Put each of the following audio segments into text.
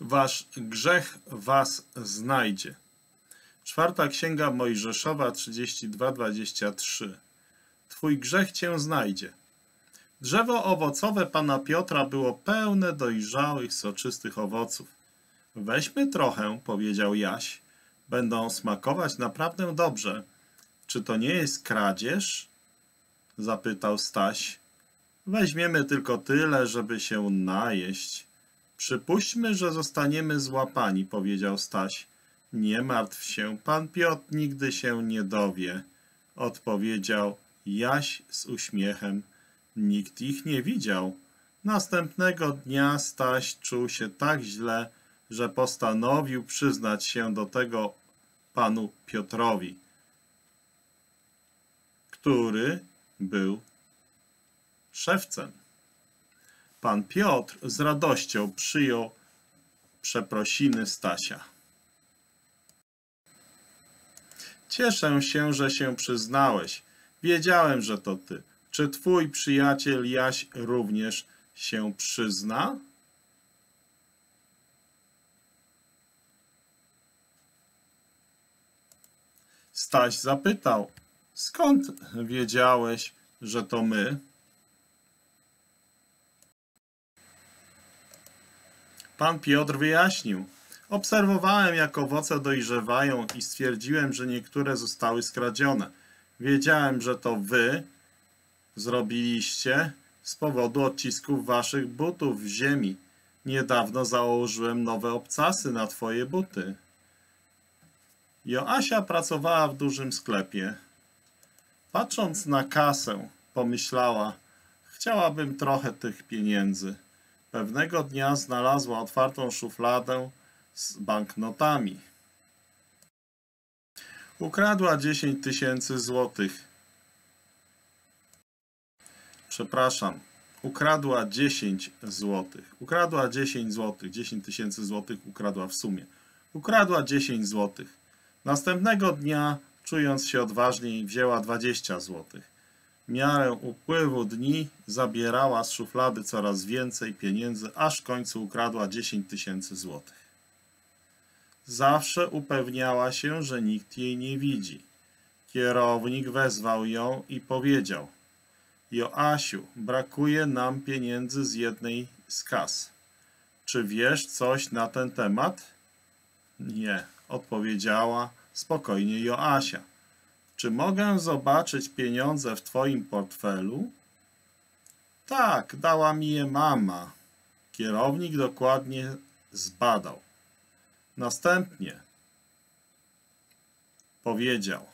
Wasz grzech was znajdzie. Czwarta Księga Mojżeszowa 32:23. Twój grzech cię znajdzie. Drzewo owocowe pana Piotra było pełne dojrzałych, soczystych owoców. Weźmy trochę, powiedział Jaś. Będą smakować naprawdę dobrze. Czy to nie jest kradzież? Zapytał Staś. Weźmiemy tylko tyle, żeby się najeść. Przypuśćmy, że zostaniemy złapani, powiedział Staś. Nie martw się, pan Piotr nigdy się nie dowie, odpowiedział Jaś z uśmiechem. Nikt ich nie widział. Następnego dnia Staś czuł się tak źle, że postanowił przyznać się do tego panu Piotrowi, który był szewcem. Pan Piotr z radością przyjął przeprosiny Stasia. Cieszę się, że się przyznałeś. Wiedziałem, że to ty. Czy twój przyjaciel Jaś również się przyzna? Staś zapytał, skąd wiedziałeś, że to my? Pan Piotr wyjaśnił. Obserwowałem, jak owoce dojrzewają i stwierdziłem, że niektóre zostały skradzione. Wiedziałem, że to wy zrobiliście z powodu odcisków waszych butów w ziemi. Niedawno założyłem nowe obcasy na twoje buty. Joasia pracowała w dużym sklepie. Patrząc na kasę, pomyślała, chciałabym trochę tych pieniędzy. Pewnego dnia znalazła otwartą szufladę z banknotami. Ukradła 10 000 złotych. Przepraszam, ukradła 10 złotych. Ukradła 10 złotych. 10 000 złotych ukradła w sumie. Ukradła 10 złotych. Następnego dnia, czując się odważniej, wzięła 20 złotych. W miarę upływu dni zabierała z szuflady coraz więcej pieniędzy, aż w końcu ukradła 10 000 złotych. Zawsze upewniała się, że nikt jej nie widzi. Kierownik wezwał ją i powiedział: Joasiu, brakuje nam pieniędzy z jednej z kas. Czy wiesz coś na ten temat? Nie, odpowiedziała spokojnie Joasia. Czy mogę zobaczyć pieniądze w twoim portfelu? Tak, dała mi je mama. Kierownik dokładnie zbadał. Następnie powiedział: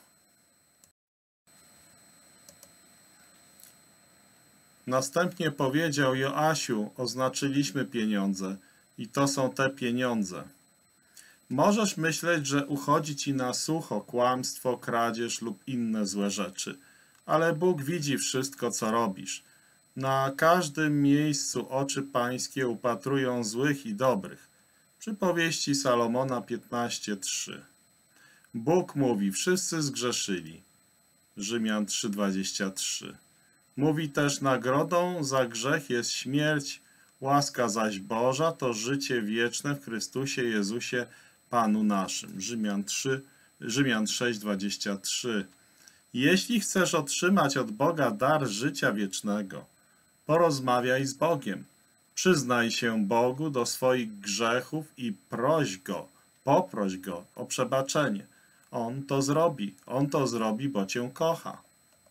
Joasiu, oznaczyliśmy pieniądze i to są te pieniądze. Możesz myśleć, że uchodzi ci na sucho kłamstwo, kradzież lub inne złe rzeczy, ale Bóg widzi wszystko, co robisz. Na każdym miejscu oczy pańskie upatrują złych i dobrych. Przypowieści Salomona 15:3. Bóg mówi, wszyscy zgrzeszyli. Rzymian 3:23. Mówi też, nagrodą za grzech jest śmierć, łaska zaś Boża to życie wieczne w Chrystusie Jezusie Panu naszym. Rzymian 6:23. Jeśli chcesz otrzymać od Boga dar życia wiecznego, porozmawiaj z Bogiem. Przyznaj się Bogu do swoich grzechów i poproś Go o przebaczenie. On to zrobi, bo cię kocha.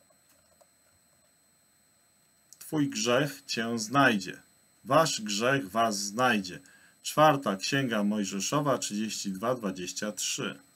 Twój grzech cię znajdzie. Wasz grzech was znajdzie. Czwarta Księga Mojżeszowa 32:23.